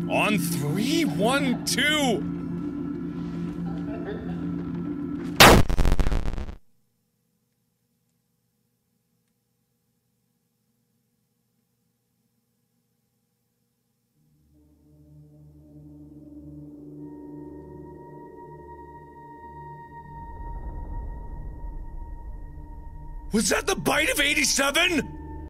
On 3, 1, 2. Was that the bite of 87?